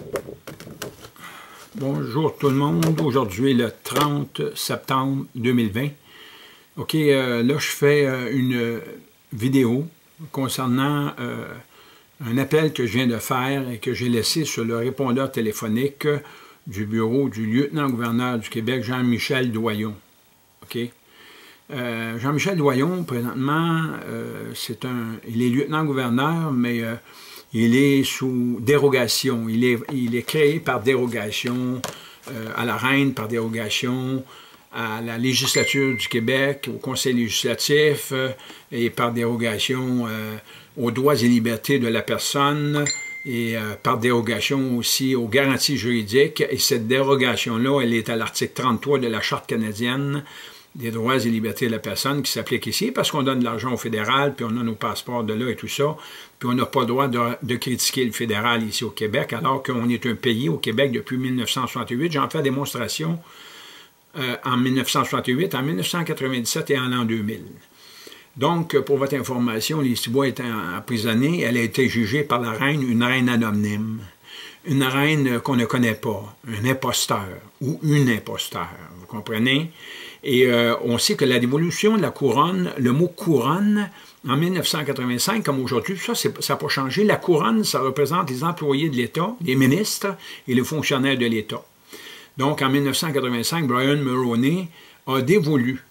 Bonjour tout le monde, aujourd'hui le 30 septembre 2020. OK, là je fais une vidéo concernant un appel que je viens de faire et que j'ai laissé sur le répondeur téléphonique du bureau du lieutenant-gouverneur du Québec, Jean-Michel Doyon. OK? Jean-Michel Doyon, présentement, il est lieutenant-gouverneur, mais il est sous dérogation. Il est créé par dérogation à la reine, par dérogation à la législature du Québec, au conseil législatif, et par dérogation aux droits et libertés de la personne, et par dérogation aussi aux garanties juridiques. Et cette dérogation-là, elle est à l'article 33 de la Charte canadienne des droits et libertés de la personne qui s'applique ici, parce qu'on donne de l'argent au fédéral, puis on a nos passeports de là et tout ça, puis on n'a pas le droit de critiquer le fédéral ici au Québec, alors qu'on est un pays au Québec depuis 1968. J'en fais la démonstration en 1968, en 1997 et en l'an 2000. Donc, pour votre information, Lise Bois est emprisonnée. Elle a été jugée par la reine, une reine anonyme, une reine qu'on ne connaît pas, un imposteur ou une imposteur, vous comprenez? Et on sait que la dévolution de la couronne, le mot couronne, en 1985, comme aujourd'hui, ça n'a pas changé. La couronne, ça représente les employés de l'État, les ministres et les fonctionnaires de l'État. Donc, en 1985, Brian Mulroney a dévolu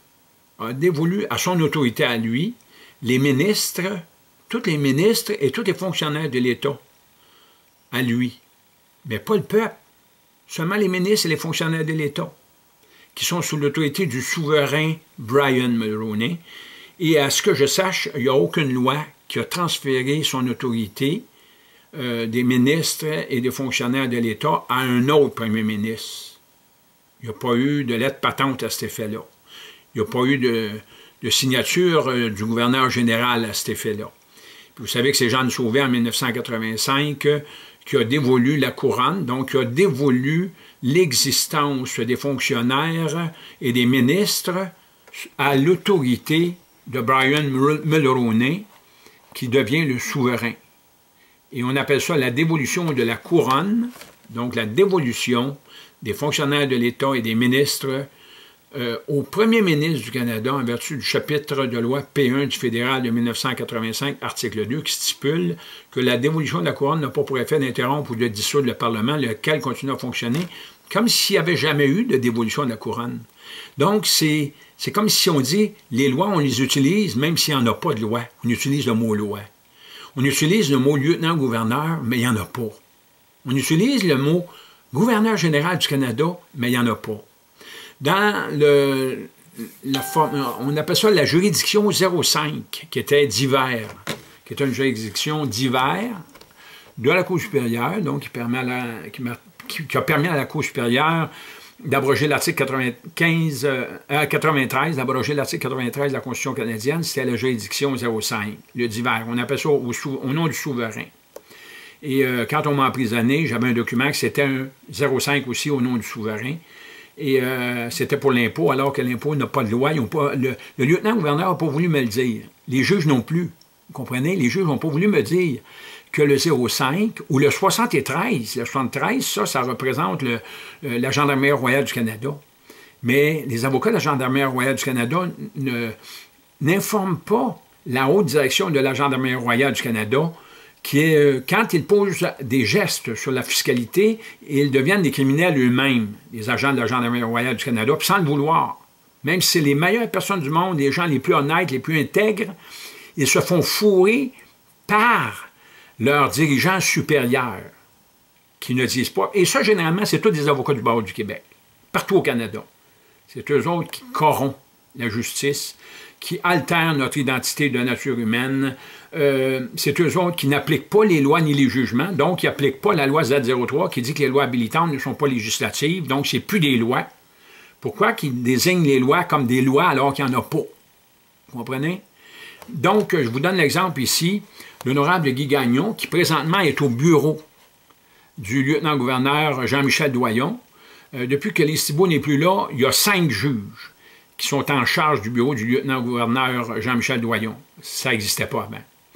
à son autorité à lui, les ministres, tous les ministres et tous les fonctionnaires de l'État, à lui. Mais pas le peuple, seulement les ministres et les fonctionnaires de l'État, qui sont sous l'autorité du souverain Brian Mulroney. Et à ce que je sache, il n'y a aucune loi qui a transféré son autorité des ministres et des fonctionnaires de l'État à un autre premier ministre. Il n'y a pas eu de lettre patente à cet effet-là. Il n'y a pas eu de signature du gouverneur général à cet effet-là. Vous savez que c'est Jeanne Sauvé, en 1985, qui a dévolu la couronne, donc qui a dévolu l'existence des fonctionnaires et des ministres à l'autorité de Brian Mulroney, qui devient le souverain. Et on appelle ça la dévolution de la couronne, donc la dévolution des fonctionnaires de l'État et des ministres au premier ministre du Canada en vertu du chapitre de loi P1 du fédéral de 1985, article 2, qui stipule que la dévolution de la couronne n'a pas pour effet d'interrompre ou de dissoudre le Parlement, lequel continue à fonctionner comme s'il n'y avait jamais eu de dévolution de la couronne. Donc, c'est comme si on dit, les lois, on les utilise même s'il n'y en a pas de loi. On utilise le mot loi. On utilise le mot lieutenant-gouverneur, mais il n'y en a pas. On utilise le mot gouverneur général du Canada, mais il n'y en a pas. Dans on appelle ça la juridiction 05, qui était d'hiver, qui est une juridiction d'hiver de la Cour supérieure, donc qui a permis à la Cour supérieure d'abroger l'article 93, d'abroger l'article 93 de la Constitution canadienne. C'était la juridiction 05, le d'hiver. On appelle ça au nom du souverain. Et quand on m'a emprisonné, j'avais un document que c'était un 05 aussi au nom du souverain. Et c'était pour l'impôt, alors que l'impôt n'a pas de loi. Le lieutenant-gouverneur n'a pas voulu me le dire. Les juges non plus. Vous comprenez? Les juges n'ont pas voulu me dire que le 05 ou le 73, le 73, ça représente la Gendarmerie royale du Canada. Mais les avocats de la Gendarmerie royale du Canada n'informent pas la haute direction de la Gendarmerie royale du Canada qui est, quand ils posent des gestes sur la fiscalité, ils deviennent des criminels eux-mêmes, les agents de la Gendarmerie royale du Canada, puis sans le vouloir. Même si c'est les meilleures personnes du monde, les gens les plus honnêtes, les plus intègres, ils se font fourrer par leurs dirigeants supérieurs, qui ne disent pas. Et ça, généralement, c'est tous des avocats du barreau du Québec, partout au Canada. C'est eux autres qui corrompent la justice, qui altèrent notre identité de nature humaine. C'est eux autres qui n'appliquent pas les lois ni les jugements, donc qui n'appliquent pas la loi Z03 qui dit que les lois habilitantes ne sont pas législatives, donc c'est plus des lois. Pourquoi qu'ils désignent les lois comme des lois alors qu'il n'y en a pas? Vous comprenez? Donc, je vous donne l'exemple ici, l'honorable Guy Gagnon, qui présentement est au bureau du lieutenant-gouverneur Jean-Michel Doyon. Depuis que Lise Thibault n'est plus là, il y a 5 juges qui sont en charge du bureau du lieutenant-gouverneur Jean-Michel Doyon. Ça n'existait pas avant.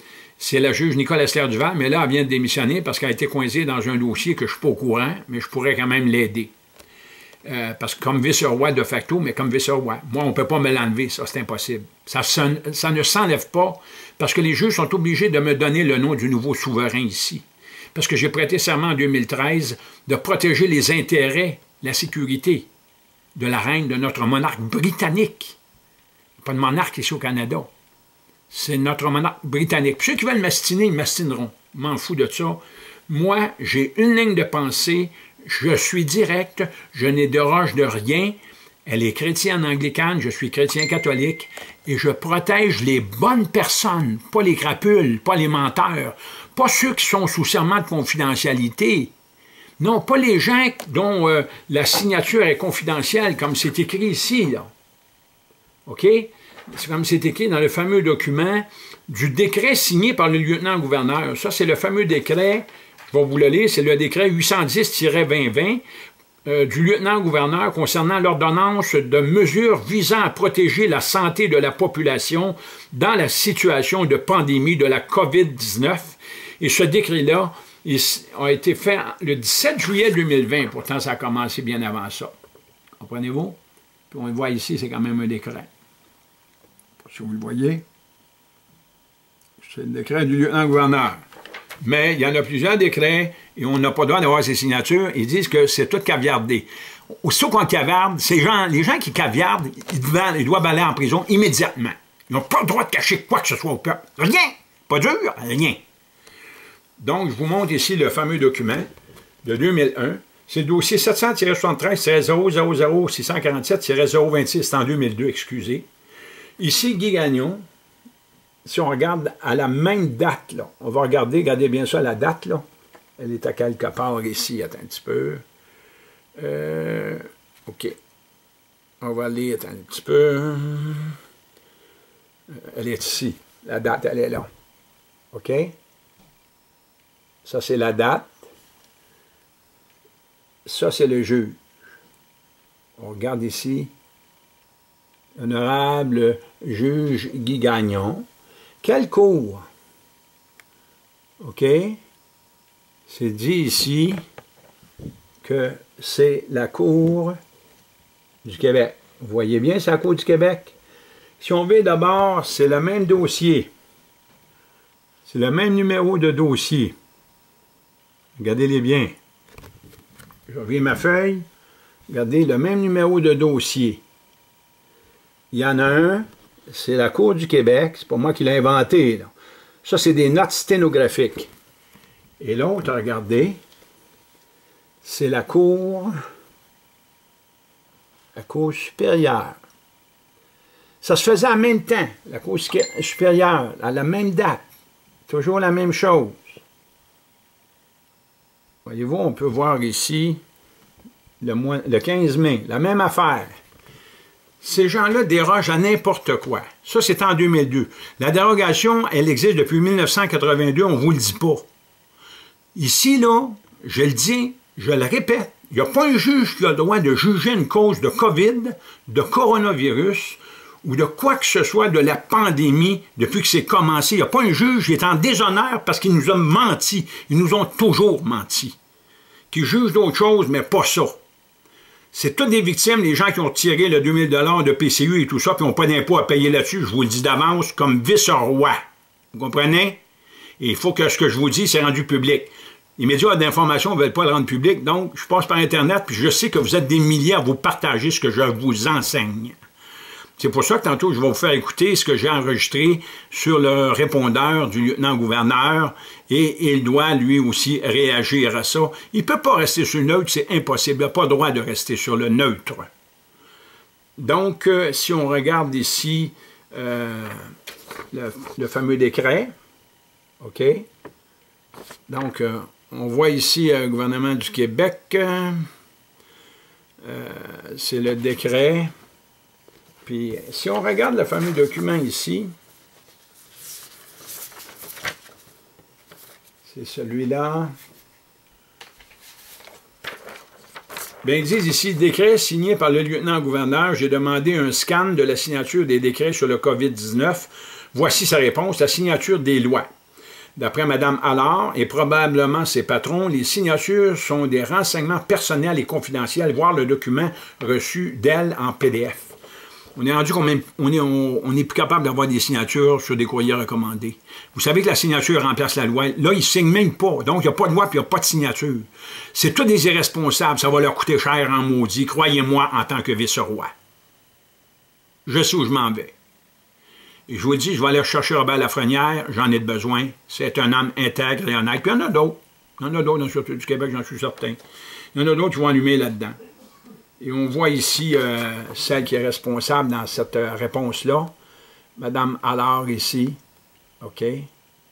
c'est la juge Nicole Esther-Duval, mais là, elle vient de démissionner parce qu'elle a été coincée dans un dossier que je ne suis pas au courant, mais je pourrais quand même l'aider. Parce que comme vice-roi de facto, mais comme vice-roi. Moi, on ne peut pas me l'enlever, ça, c'est impossible. Ça ne s'enlève pas, parce que les juges sont obligés de me donner le nom du nouveau souverain ici. Parce que j'ai prêté serment en 2013 de protéger les intérêts, la sécurité de la reine, de notre monarque britannique. Pas de monarque ici au Canada. C'est notre monarque britannique. Puis ceux qui veulent m'astiner, ils m'astineront. Je m'en fous de ça. Moi, j'ai une ligne de pensée. Je suis direct. Je n'ai déroge de rien. Elle est chrétienne anglicane. Je suis chrétien catholique. Et je protège les bonnes personnes, pas les crapules, pas les menteurs, pas ceux qui sont sous serment de confidentialité. Non, pas les gens dont la signature est confidentielle, comme c'est écrit ici, là. OK? C'est comme c'est écrit dans le fameux document du décret signé par le lieutenant-gouverneur. Ça, c'est le fameux décret, je vais vous le lire, c'est le décret 810-2020 du lieutenant-gouverneur concernant l'ordonnance de mesures visant à protéger la santé de la population dans la situation de pandémie de la COVID-19. Et ce décret-là a été fait le 17 juillet 2020. Pourtant, ça a commencé bien avant ça. Comprenez-vous? Puis on le voit ici, c'est quand même un décret. Si vous le voyez, c'est le décret du lieutenant-gouverneur. Mais il y en a plusieurs décrets et on n'a pas le droit d'avoir ces signatures. Ils disent que c'est tout caviardé. Aussitôt qu'on caviarde, les gens qui caviardent, ils doivent aller en prison immédiatement. Ils n'ont pas le droit de cacher quoi que ce soit au peuple. Rien! Pas dur, rien. Donc, je vous montre ici le fameux document de 2001. C'est le dossier 700-73-000-647-026. C'est en 2002, excusez. Ici, Guy Gagnon, si on regarde à la même date, là, on va regarder, regardez bien ça, la date, là. Elle est à quelque part ici, attends un petit peu. OK. On va aller, attends un petit peu. Elle est ici. La date, elle est là. OK? Ça, c'est la date. Ça, c'est le juge. On regarde ici. Honorable juge Guy Gagnon. Quelle cour? OK? C'est dit ici que c'est la Cour du Québec. Vous voyez bien, c'est la Cour du Québec. Si on veut d'abord, c'est le même dossier. C'est le même numéro de dossier. Regardez-les bien. Je reviens ma feuille. Regardez, le même numéro de dossier. Il y en a un, c'est la Cour du Québec. C'est pas moi qui l'ai inventé, là. Ça, c'est des notes sténographiques. Et l'autre, regardez, c'est la Cour supérieure. Ça se faisait en même temps, la Cour supérieure, à la même date. Toujours la même chose. Voyez-vous, on peut voir ici le 15 mai, la même affaire. Ces gens-là dérogent à n'importe quoi. Ça, c'est en 2002. La dérogation, elle existe depuis 1982, on ne vous le dit pas. Ici, là, je le dis, je le répète, il n'y a pas un juge qui a le droit de juger une cause de COVID, de coronavirus, ou de quoi que ce soit de la pandémie depuis que c'est commencé. Il n'y a pas un juge qui est en déshonneur parce qu'il nous a menti. Ils nous ont toujours menti. Qui juge d'autres choses, mais pas ça. C'est toutes des victimes, les gens qui ont tiré le 2000 $ de PCU et tout ça, puis n'ont pas d'impôt à payer là-dessus, je vous le dis d'avance, comme vice-roi. Vous comprenez? Et il faut que ce que je vous dis, c'est rendu public. Les médias d'information ne veulent pas le rendre public, donc je passe par Internet, puis je sais que vous êtes des milliers à vous partager ce que je vous enseigne. C'est pour ça que tantôt, je vais vous faire écouter ce que j'ai enregistré sur le répondeur du lieutenant-gouverneur et il doit, lui aussi, réagir à ça. Il ne peut pas rester sur le neutre, c'est impossible. Il n'a pas le droit de rester sur le neutre. Donc, si on regarde ici le fameux décret, OK? Donc, on voit ici le gouvernement du Québec, c'est le décret. Puis, si on regarde le fameux document ici, c'est celui-là. Bien, ils disent ici, décret signé par le lieutenant-gouverneur, j'ai demandé un scan de la signature des décrets sur le COVID-19. Voici sa réponse, la signature des lois. D'après Mme Allard et probablement ses patrons, les signatures sont des renseignements personnels et confidentiels, voire le document reçu d'elle en PDF. On est rendu on est plus capable d'avoir des signatures sur des courriers recommandés. Vous savez que la signature remplace la loi. Là, ils ne signent même pas. Donc, il n'y a pas de loi et il n'y a pas de signature. C'est tous des irresponsables. Ça va leur coûter cher en maudit. Croyez-moi, en tant que vice-roi. Je sais où je m'en vais. Et je vous le dis, je vais aller chercher Robert Lafrenière. J'en ai besoin. C'est un homme intègre et honnête. Puis il y en a d'autres. Il y en a d'autres dans le Sûreté du Québec, j'en suis certain. Il y en a d'autres qui vont allumer là-dedans. Et on voit ici celle qui est responsable dans cette réponse-là. Mme Allard ici. OK. Et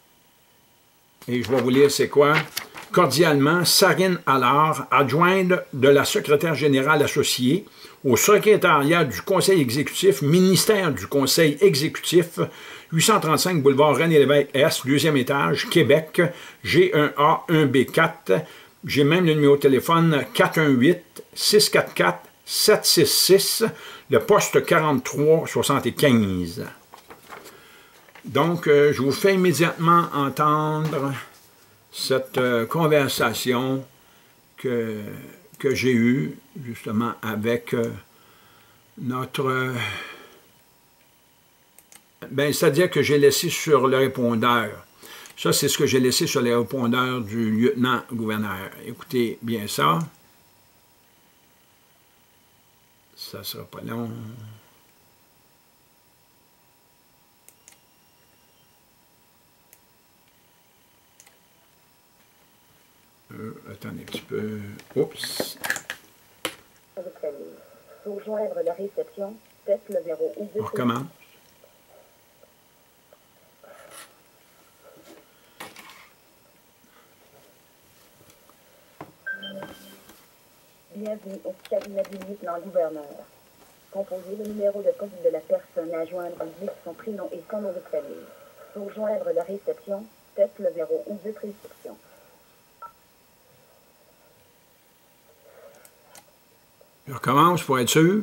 je vais vous lire c'est quoi. Cordialement, Sarine Allard, adjointe de la secrétaire générale associée au secrétariat du Conseil exécutif, ministère du Conseil exécutif, 835 boulevard René-Lévesque S, deuxième étage, Québec, G1A 1B4. J'ai même le numéro de téléphone 418-644-766, le poste 4375. Donc, je vous fais immédiatement entendre cette conversation que j'ai eue, justement, avec notre... c'est-à-dire que j'ai laissé sur le répondeur. Ça, c'est ce que j'ai laissé sur les répondeurs du lieutenant-gouverneur. Écoutez bien ça. Ça ne sera pas long. Attendez un petit peu. Oups. Pour joindre la réception, teste le 0 ou 2. On recommence. Bienvenue au cabinet du lieutenant-gouverneur. Composez le numéro de poste de la personne à joindre, indique son prénom et son nom de famille. Pour joindre la réception, teste le 0 ou 2 réception. Je recommence pour être sûr.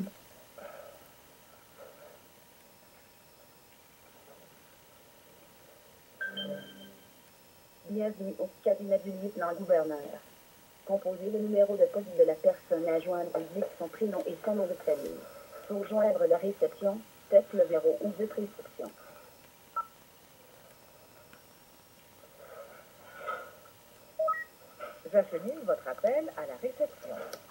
Bienvenue au cabinet du lieutenant-gouverneur. Composez le numéro de poste de la personne à joindre, indique son prénom et son nom de famille. Pour joindre la réception, teste le 0 ou 2 réception. J'achemine votre appel à la réception.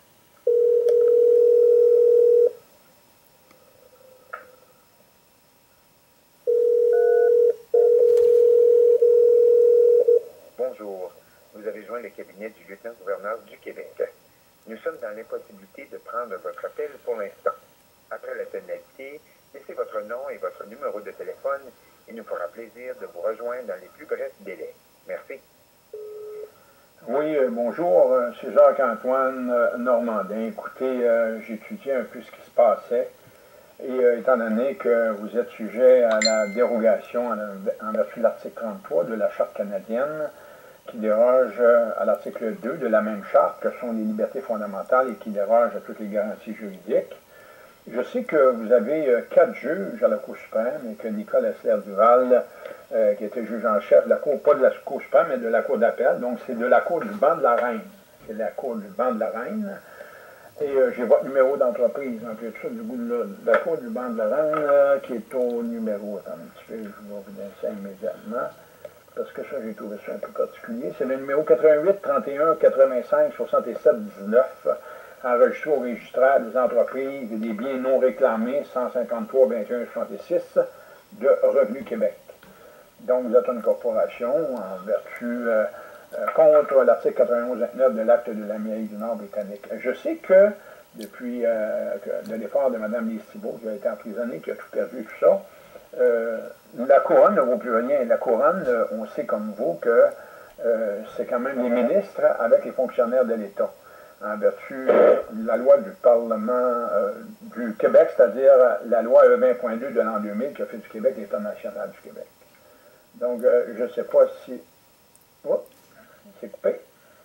Bonjour, vous avez joint le cabinet du lieutenant-gouverneur du Québec. Nous sommes dans l'impossibilité de prendre votre appel pour l'instant. Après la tonalité, laissez votre nom et votre numéro de téléphone et nous fera plaisir de vous rejoindre dans les plus brefs délais. Merci. Oui, bonjour, c'est Jacques-Antoine Normandin. Écoutez, j'étudiais un peu ce qui se passait et étant donné que vous êtes sujet à la dérogation en vertu de l'article 33 de la Charte canadienne, qui déroge à l'article 2 de la même charte, que sont les libertés fondamentales et qui déroge à toutes les garanties juridiques. Je sais que vous avez 4 juges à la Cour suprême et que Nicole Essler-Duval, qui était juge en chef de la Cour, pas de la Cour suprême, mais de la Cour d'appel, donc c'est de la Cour du banc de la Reine. C'est la Cour du banc de la Reine. Et j'ai votre numéro d'entreprise, un peu de ça, du bout de la Cour du banc de la Reine, qui est au numéro, attendez un petit peu, je vais vous donner ça immédiatement. Parce que ça, j'ai trouvé ça un peu particulier. C'est le numéro 88 31 85 67 19, enregistré au registraire des entreprises et des biens non réclamés 153 21 66 de Revenu Québec. Donc, vous êtes une corporation en vertu contre l'article 91-29 de l'acte de l'Amérique du Nord britannique. Je sais que depuis le départ de Mme Lise Thibault, qui a été emprisonnée, qui a tout perdu, tout ça, la couronne ne vaut plus rien. La couronne, on sait comme vous que c'est quand même les ministres avec les fonctionnaires de l'État, en vertu de la loi du Parlement du Québec, c'est-à-dire la loi E20.2 de l'an 2000 qui a fait du Québec l'État national du Québec. Donc, je ne sais pas si... Oh, c'est coupé.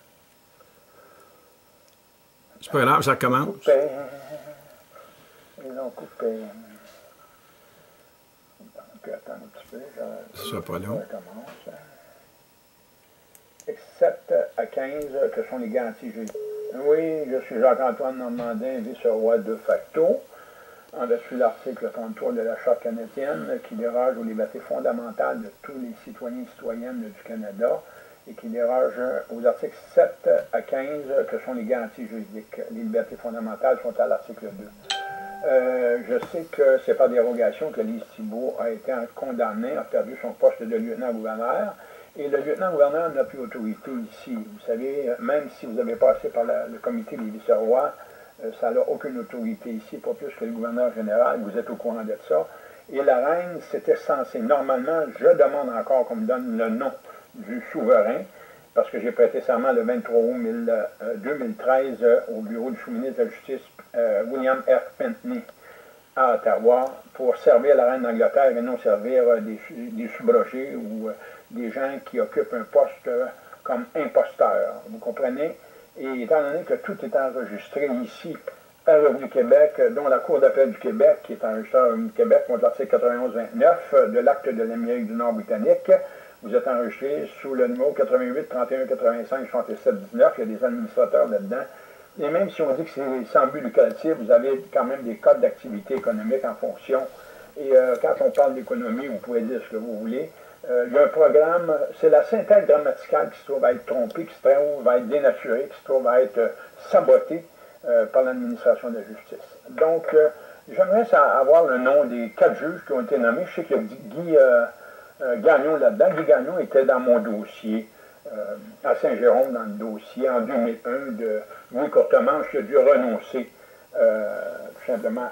C'est pas grave, ça commence. Coupé. Ils ont coupé. Donc, attends un petit peu. Ça sera pas long. Ça commence. 7 à 15, que sont les garanties juridiques. Oui, je suis Jacques-Antoine Normandin, vice-roi de facto, en vertu de l'article 33 de la Charte canadienne, qui déroge aux libertés fondamentales de tous les citoyens et citoyennes du Canada, et qui déroge aux articles 7 à 15, que sont les garanties juridiques. Les libertés fondamentales sont à l'article 2. Je sais que c'est par dérogation que Lise Thibault a été condamnée, a perdu son poste de lieutenant-gouverneur, et le lieutenant-gouverneur n'a plus autorité ici. Vous savez, même si vous avez passé par le comité des vice-rois, ça n'a aucune autorité ici, pas plus que le gouverneur général, vous êtes au courant de ça. Et la reine, c'était censé, normalement, je demande encore qu'on me donne le nom du souverain, parce que j'ai prêté serment le 23 août 2013 au bureau du sous-ministre de la Justice, William F. Pinckney, à Ottawa, pour servir la reine d'Angleterre et non servir des sous-brogés ou des gens qui occupent un poste comme imposteurs. Vous comprenez? Et étant donné que tout est enregistré ici à Revenu Québec, dont la Cour d'appel du Québec, qui est enregistrée à Revenu Québec contre l'article 91-29 de l'Acte de l'Amérique du Nord britannique, vous êtes enregistré sous le numéro 88 31 85 67 19. Il y a des administrateurs là-dedans. Et même si on dit que c'est sans but lucratif, vous avez quand même des codes d'activité économique en fonction. Et quand on parle d'économie, vous pouvez dire ce que vous voulez. Il y a un programme, c'est la synthèse grammaticale qui se trouve à être trompée, qui se trouve à être dénaturée, qui se trouve à être sabotée par l'administration de la justice. Donc, j'aimerais avoir le nom des 4 juges qui ont été nommés. Je sais qu'il y a Guy Gagnon là-dedans. Guy Gagnon était dans mon dossier à Saint-Jérôme, dans le dossier en 2001 de Louis Courtemanche, qui a dû renoncer tout simplement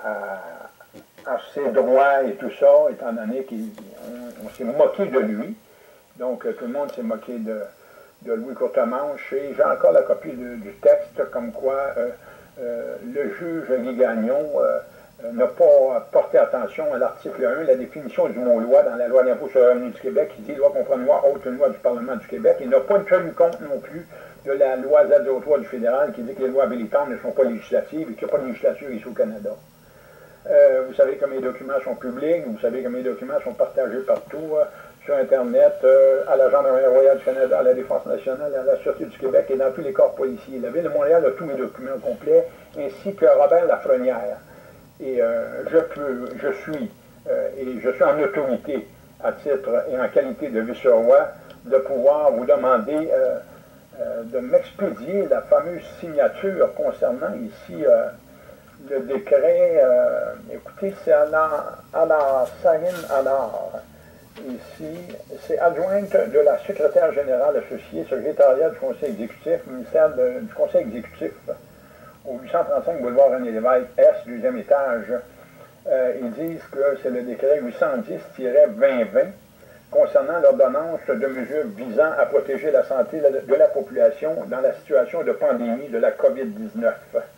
à ses droits et tout ça, étant donné qu'on s'est moqué de lui. Donc, tout le monde s'est moqué de Louis Courtemanche. Et j'ai encore la copie du texte, comme quoi le juge Guy Gagnon n'a pas porté attention à l'article 1, la définition du mot loi dans la loi d'impôt sur le revenu du Québec, qui dit loi comprend une loi autre une loi du Parlement du Québec. Il n'a pas tenu compte non plus de la loi Z03 du fédéral, qui dit que les lois habilitantes ne sont pas législatives et qu'il n'y a pas de législature ici au Canada. Vous savez que mes documents sont publics, vous savez que mes documents sont partagés partout, sur Internet, à la Gendarmerie royale du Canada, à la Défense nationale, à la Sûreté du Québec et dans tous les corps policiers. La Ville de Montréal a tous mes documents complets, ainsi que Robert Lafrenière. Et je suis en autorité, à titre et en qualité de vice-roi, de pouvoir vous demander de m'expédier la fameuse signature concernant ici le décret, écoutez, c'est Anar Sahin Anar. Ici, c'est adjointe de la secrétaire générale associée, secrétariat du Conseil exécutif, ministère du Conseil exécutif, au 835 boulevard René-Lévesque, S, deuxième étage. Ils disent que c'est le décret 810-2020 concernant l'ordonnance de mesures visant à protéger la santé de la population dans la situation de pandémie de la COVID-19.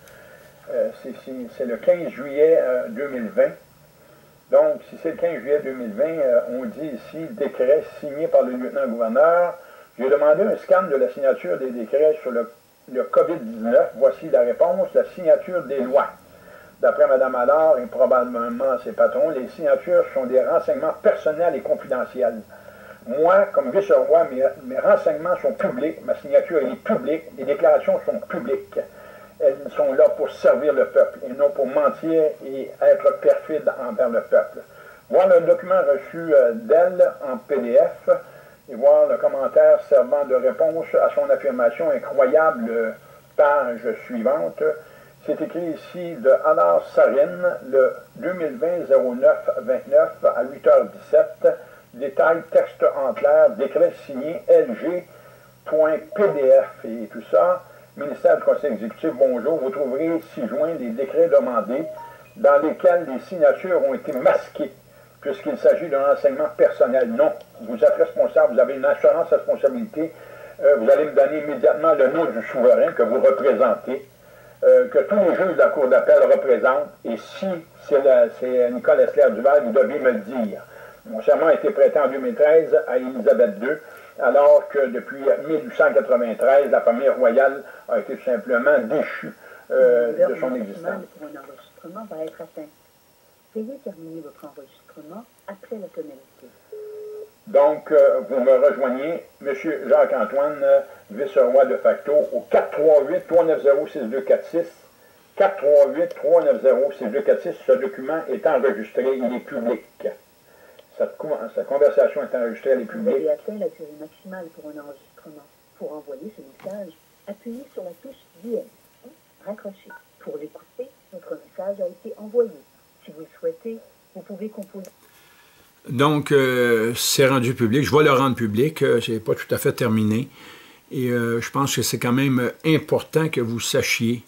C'est le 15 juillet 2020. Donc, si c'est le 15 juillet 2020, on dit ici décret signé par le lieutenant-gouverneur. J'ai demandé un scan de la signature des décrets sur le COVID-19. Voici la réponse, la signature des lois. D'après Mme Allard et probablement ses patrons, les signatures sont des renseignements personnels et confidentiels. Moi, comme vice-roi, mes renseignements sont publics, ma signature est publique, les déclarations sont publiques. Elles sont là pour servir le peuple et non pour mentir et être perfide envers le peuple. Voir le document reçu d'elle en PDF et voir le commentaire servant de réponse à son affirmation incroyable, page suivante. C'est écrit ici de Anar Sahin, le 2020-09-29 à 8h17. Détail, texte en clair, décret signé LG.PDF et tout ça. Ministère du Conseil exécutif, bonjour. Vous trouverez ci-joint des décrets demandés dans lesquels les signatures ont été masquées, puisqu'il s'agit d'un renseignement personnel. Non, vous êtes responsable, vous avez une assurance responsabilité. Vous allez me donner immédiatement le nom du souverain que vous représentez, que tous les juges de la Cour d'appel représentent, et si c'est Nicole Essler-Duval, vous devez me le dire. Mon serment a été prêté en 2013 à Élisabeth II, alors que depuis 1893, la famille royale a été tout simplement déchue de son existence. Pour un enregistrement va être atteint. Veuillez terminer votre enregistrement après la tonalité. Donc, vous me rejoignez, M. Jacques-Antoine, vice-roi de facto, au 438-390-6246. 438-390-6246. Ce document est enregistré, il est public. Cette conversation est enregistrée, elle est Vous publique. avez atteint la durée maximale pour un enregistrement. Pour envoyer ce message, appuyez sur la touche dièse. Raccrochez. Pour l'écouter, votre message a été envoyé. Si vous le souhaitez, vous pouvez composer. Donc, c'est rendu public. Je vais le rendre public. C'est pas tout à fait terminé. Et je pense que c'est quand même important que vous sachiez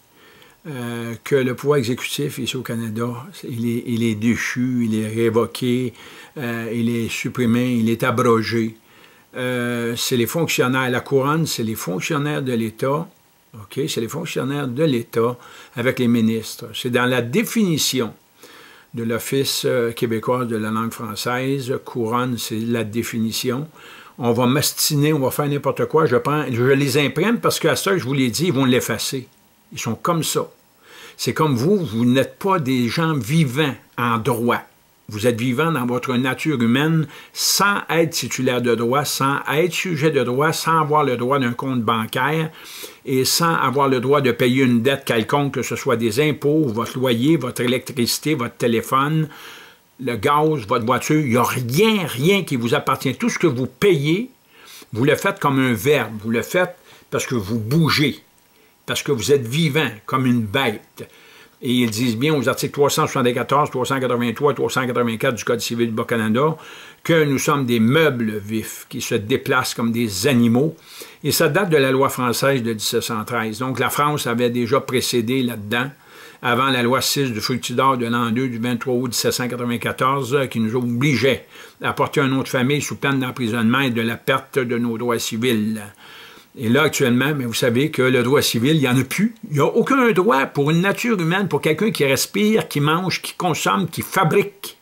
que le pouvoir exécutif ici au Canada, il est déchu, il est révoqué, il est supprimé, il est abrogé. C'est les fonctionnaires, la couronne, c'est les fonctionnaires de l'État, OK? C'est les fonctionnaires de l'État avec les ministres. C'est dans la définition de l'Office québécois de la langue française. Couronne, c'est la définition. On va m'astiner, on va faire n'importe quoi. Je les imprime parce qu'à ça, je vous l'ai dit, ils vont l'effacer. Ils sont comme ça. C'est comme vous n'êtes pas des gens vivants en droit. Vous êtes vivants dans votre nature humaine sans être titulaire de droit, sans être sujet de droit, sans avoir le droit d'un compte bancaire et sans avoir le droit de payer une dette quelconque, que ce soit des impôts, votre loyer, votre électricité, votre téléphone, le gaz, votre voiture. Il n'y a rien qui vous appartient. Tout ce que vous payez, vous le faites comme un verbe. Vous le faites parce que vous bougez, parce que vous êtes vivant comme une bête. Et ils disent bien aux articles 374, 383 et 384 du Code civil du Bas-Canada que nous sommes des meubles vifs qui se déplacent comme des animaux. Et ça date de la loi française de 1713. Donc la France avait déjà précédé là-dedans, avant la loi 6 du Fructidor de l'an 2 du 23 août 1794, qui nous obligeait à porter un nom de famille sous peine d'emprisonnement et de la perte de nos droits civils. Et là, actuellement, mais vous savez que le droit civil, il n'y en a plus. Il n'y a aucun droit pour une nature humaine, pour quelqu'un qui respire, qui mange, qui consomme, qui fabrique.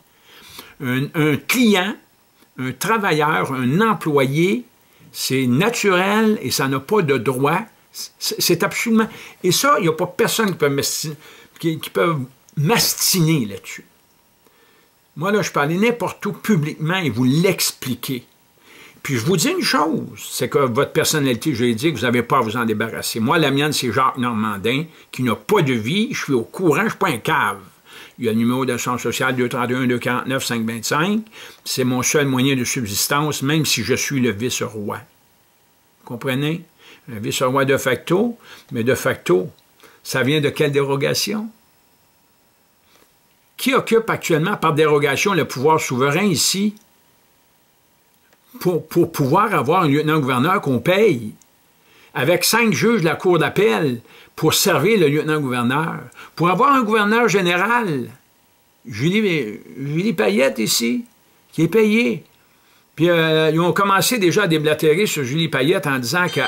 Un client, un travailleur, un employé, c'est naturel et ça n'a pas de droit. C'est absolument... Et ça, il n'y a pas personne qui peut m'astiner là-dessus. Moi, là, je peux aller n'importe où publiquement et vous l'expliquer. Puis je vous dis une chose, c'est que votre personnalité juridique, vous n'avez pas à vous en débarrasser. Moi, la mienne, c'est Jacques Normandin, qui n'a pas de vie, je suis au courant, je ne suis pas un cave. Il y a le numéro d'assurance sociale 231-249-525. C'est mon seul moyen de subsistance, même si je suis le vice-roi. Vous comprenez? Un vice-roi de facto, mais de facto, ça vient de quelle dérogation? Qui occupe actuellement par dérogation le pouvoir souverain ici? Pour pouvoir avoir un lieutenant-gouverneur qu'on paye, avec 5 juges de la Cour d'appel pour servir le lieutenant-gouverneur, pour avoir un gouverneur général, Julie Payette ici, qui est payée. Puis ils ont commencé déjà à déblatérer sur Julie Payette en disant qu'elle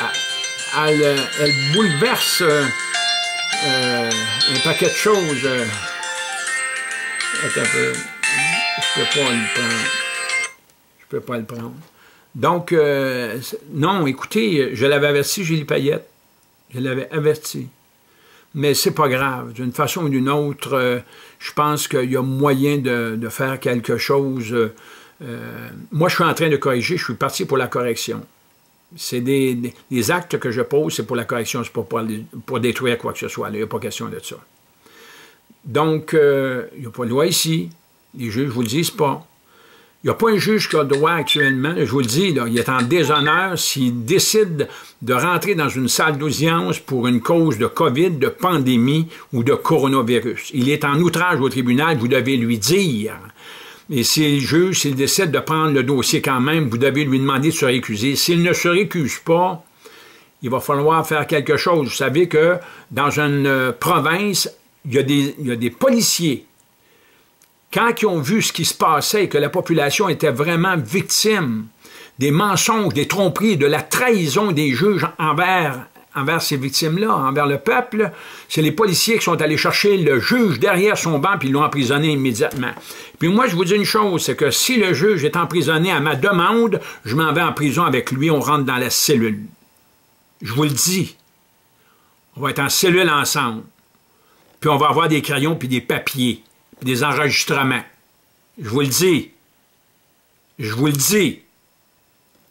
bouleverse un paquet de choses. Attends un peu, je peux pas le prendre. Je ne peux pas le prendre. Donc, non, écoutez, je l'avais averti, Julie Payette. Je l'avais averti. Mais c'est pas grave. D'une façon ou d'une autre, je pense qu'il y a moyen de faire quelque chose. Moi, je suis en train de corriger. Je suis parti pour la correction. C'est des actes que je pose, c'est pour la correction, c'est pas pour détruire quoi que ce soit. Il n'y a pas question de ça. Donc, il n'y a pas de loi ici. Les juges ne vous le disent pas. Il n'y a pas un juge qui a le droit actuellement, je vous le dis, là, il est en déshonneur s'il décide de rentrer dans une salle d'audience pour une cause de COVID, de pandémie ou de coronavirus. Il est en outrage au tribunal, vous devez lui dire. Et si le juge, s'il décide de prendre le dossier quand même, vous devez lui demander de se récuser. S'il ne se récuse pas, il va falloir faire quelque chose. Vous savez que dans une province, il y a des policiers. Quand ils ont vu ce qui se passait et que la population était vraiment victime des mensonges, des tromperies, de la trahison des juges envers ces victimes-là, envers le peuple, c'est les policiers qui sont allés chercher le juge derrière son banc puis ils l'ont emprisonné immédiatement. Puis moi, je vous dis une chose, c'est que si le juge est emprisonné à ma demande, je m'en vais en prison avec lui, on rentre dans la cellule. Je vous le dis. On va être en cellule ensemble. Puis on va avoir des crayons puis des papiers. Des enregistrements. Je vous le dis. Je vous le dis.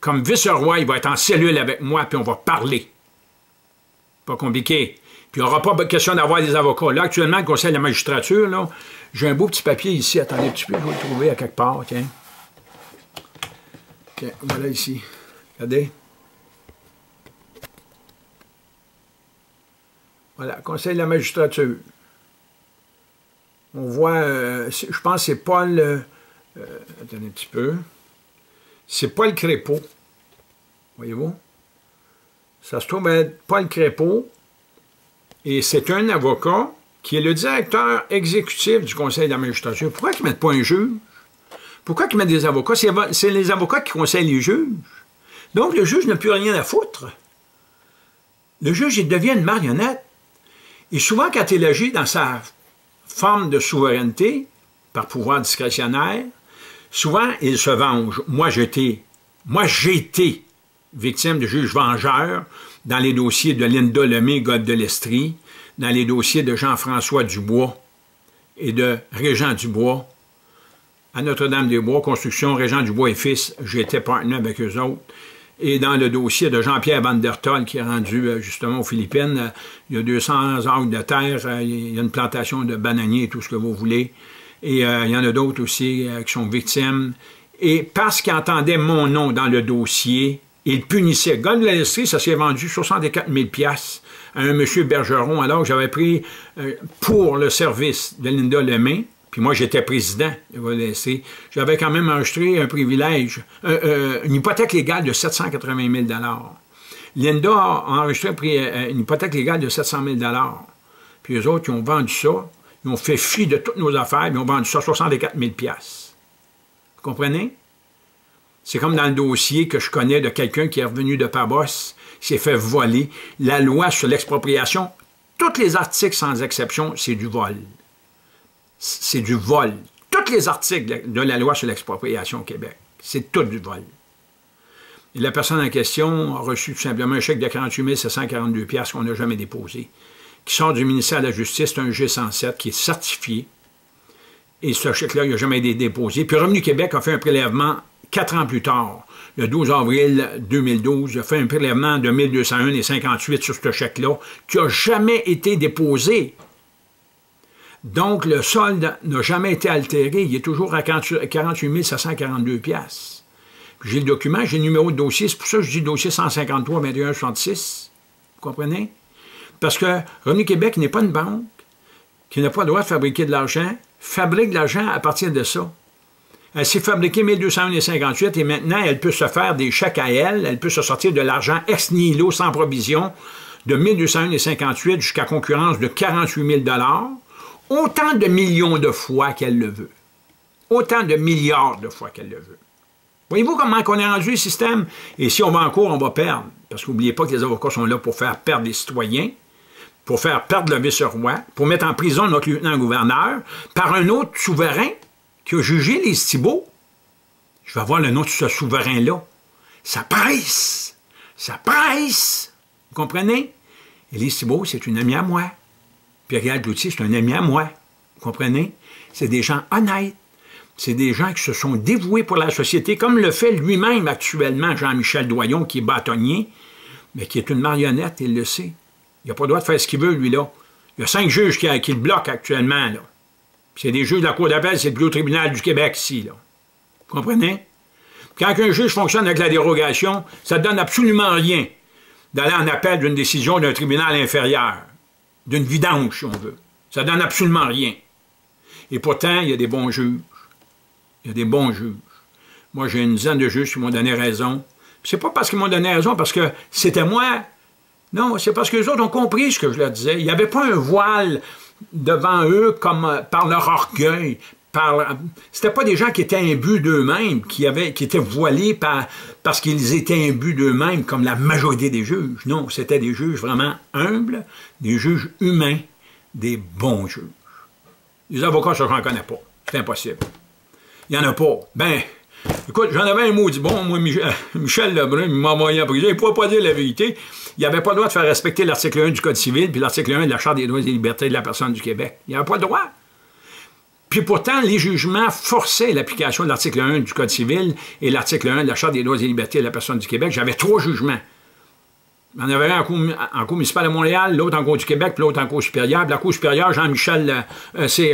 comme vice-roi, il va être en cellule avec moi, puis on va parler. Pas compliqué. Puis il n'y aura pas question d'avoir des avocats. Là, actuellement, le Conseil de la magistrature, là, j'ai un beau petit papier ici. Attendez un petit peu, je vais le trouver à quelque part. Tiens. Tiens, voilà ici. Regardez. Voilà, Conseil de la magistrature. On voit, je pense que c'est Paul... attendez un petit peu. C'est Paul Crépeau. Voyez-vous? Ça se trouve être Paul Crépeau. Et c'est un avocat qui est le directeur exécutif du Conseil de la magistrature. Pourquoi ils ne mettent pas un juge? Pourquoi ils mettent des avocats? C'est les avocats qui conseillent les juges. Donc, le juge n'a plus rien à foutre. Le juge, il devient une marionnette. Et souvent, quand il agit dans sa forme de souveraineté, par pouvoir discrétionnaire, souvent, il se venge. Moi, j'ai été victime de juges vengeurs dans les dossiers de Linda Lemay, Gode de l'Estrie, dans les dossiers de Jean-François Dubois et de Régent Dubois, à Notre-Dame-des-Bois, construction Régent Dubois et fils, j'étais partenaire avec eux autres, et dans le dossier de Jean-Pierre Van der Tol, qui est rendu justement aux Philippines, il y a 200 acres de terre, il y a une plantation de bananiers, tout ce que vous voulez, et il y en a d'autres aussi qui sont victimes, et parce qu'ils entendaient mon nom dans le dossier, ils punissaient. Gode de l'Estrie, ça s'est vendu 64 000 $ à un monsieur Bergeron, alors que j'avais pris pour le service de Linda Lemay, puis moi j'étais président de Gode de l'Estrie, j'avais quand même enregistré un privilège, une hypothèque légale de 780 000 $. Linda a enregistré une hypothèque légale de 700 000 $. Puis eux autres, ils ont vendu ça, ils ont fait fi de toutes nos affaires, ils ont vendu ça 64 000 $. Vous comprenez? C'est comme dans le dossier que je connais de quelqu'un qui est revenu de Pabos, s'est fait voler. La loi sur l'expropriation, tous les articles sans exception, c'est du vol. C'est du vol. Tous les articles de la loi sur l'expropriation au Québec, c'est tout du vol. Et la personne en question a reçu tout simplement un chèque de 48 742 $ qu'on n'a jamais déposé, qui sort du ministère de la Justice, c'est un G107 qui est certifié. Et ce chèque-là, il n'a jamais été déposé. Puis Revenu Québec a fait un prélèvement 4 ans plus tard, le 12 avril 2012, il a fait un prélèvement de 1201,58 sur ce chèque-là, qui n'a jamais été déposé. Donc, le solde n'a jamais été altéré. Il est toujours à 48 742 $. J'ai le document, j'ai le numéro de dossier. C'est pour ça que je dis dossier 153 21 66. Vous comprenez? Parce que Revenu Québec n'est pas une banque qui n'a pas le droit de fabriquer de l'argent, fabrique de l'argent à partir de ça. Elle s'est fabriquée 1201,58 et maintenant, elle peut se faire des chèques à elle peut se sortir de l'argent ex nihilo sans provision de 1201,58 jusqu'à concurrence de 48 000 $, autant de millions de fois qu'elle le veut. Autant de milliards de fois qu'elle le veut. Voyez-vous comment on est rendu le système? Et si on va en cours, on va perdre. Parce qu'oubliez pas que les avocats sont là pour faire perdre les citoyens, pour faire perdre le vice-roi, pour mettre en prison notre lieutenant-gouverneur par un autre souverain qui a jugé les Thibault. Je vais avoir le nom de ce souverain-là. Ça presse! Ça presse! Vous comprenez? Élise Thibault, c'est une amie à moi. Pierre Cloutier, c'est un ami à moi. Vous comprenez? C'est des gens honnêtes. C'est des gens qui se sont dévoués pour la société, comme le fait lui-même actuellement Jean-Michel Doyon, qui est bâtonnier, mais qui est une marionnette, il le sait. Il n'a pas le droit de faire ce qu'il veut, lui-là. Il y a 5 juges qui le bloquent actuellement, là. C'est des juges de la Cour d'appel, c'est le plus haut tribunal du Québec, ici, là. Vous comprenez? Quand un juge fonctionne avec la dérogation, ça ne donne absolument rien d'aller en appel d'une décision d'un tribunal inférieur, d'une vidange, si on veut. Ça ne donne absolument rien. Et pourtant, il y a des bons juges. Il y a des bons juges. Moi, j'ai une dizaine de juges qui m'ont donné raison. C'est pas parce qu'ils m'ont donné raison, parce que c'était moi. Non, c'est parce que les autres ont compris ce que je leur disais. Il n'y avait pas un voile devant eux comme par leur orgueil. C'était pas des gens qui étaient imbus d'eux-mêmes, qui étaient voilés parce qu'ils étaient imbus d'eux-mêmes, comme la majorité des juges. Non, c'était des juges vraiment humbles, des juges humains, des bons juges. Les avocats, ça, j'en connais pas. C'est impossible. Il n'y en a pas. Ben, écoute, j'en avais un maudit bon, moi, Michel Lebrun, il m'a envoyé en prison. Il ne pouvait pas dire la vérité. Il n'avait pas le droit de faire respecter l'article 1 du Code civil puis l'article 1 de la Charte des droits et libertés de la personne du Québec. Il n'avait pas le droit. Puis pourtant, les jugements forçaient l'application de l'article 1 du Code civil et l'article 1 de la Charte des droits et libertés de la personne du Québec. J'avais 3 jugements. Il y en avait un en cour municipale de Montréal, l'autre en cour du Québec, puis l'autre en cour supérieure. Puis la cour supérieure, Jean-Michel, c'est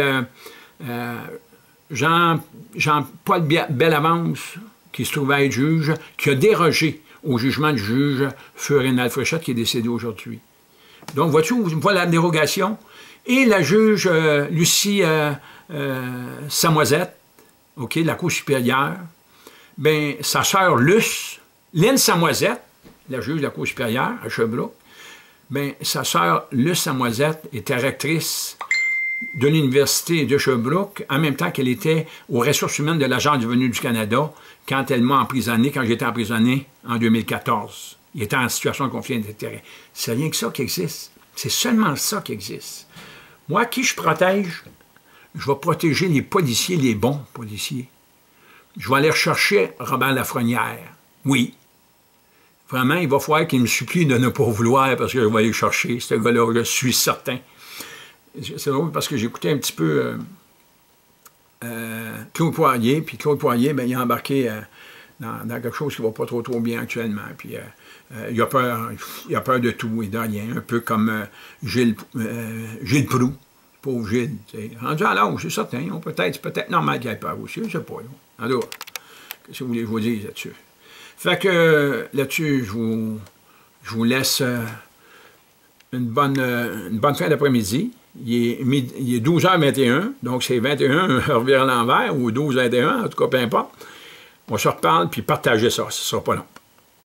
Jean-Paul Bellavance, qui se trouvait être juge, qui a dérogé au jugement du juge Feu Rénal Fréchette, qui est décédé aujourd'hui. Donc, vois-tu, on voit la dérogation. Et la juge Lucie Samoisette, OK, de la Cour supérieure, bien, sa sœur Luce, Lynne Samoisette, la juge de la Cour supérieure à Sherbrooke, bien, sa sœur Luce Samoisette était rectrice de l'Université de Sherbrooke, en même temps qu'elle était aux ressources humaines de l'Agence du revenu du Canada, quand elle m'a emprisonné, quand j'étais emprisonné en 2014. Il était en situation de conflit d'intérêt. C'est rien que ça qui existe. C'est seulement ça qui existe. Moi, qui je protège? Je vais protéger les policiers, les bons policiers. Je vais aller rechercher Robert Lafrenière. Oui. Vraiment, il va falloir qu'il me supplie de ne pas vouloir parce que je vais aller chercher ce gars-là, je suis certain. C'est drôle parce que j'écoutais un petit peu Claude Poirier, puis Claude Poirier, bien, il a embarqué dans quelque chose qui ne va pas trop bien actuellement. Puis il a peur de tout et de rien, un peu comme Gilles Proulx, pauvre Gilles. Rendu à l'âge, c'est certain, c'est peut-être normal qu'il ait peur aussi, je ne sais pas. Alors, qu'est-ce que vous voulez que je vous dise là-dessus? Fait que là-dessus, je vous laisse une bonne fin d'après-midi. Il est 12h21, donc c'est 21 revient à l'envers, ou 12h21, en tout cas, peu importe. On se reparle, puis partagez ça, ce ne sera pas long.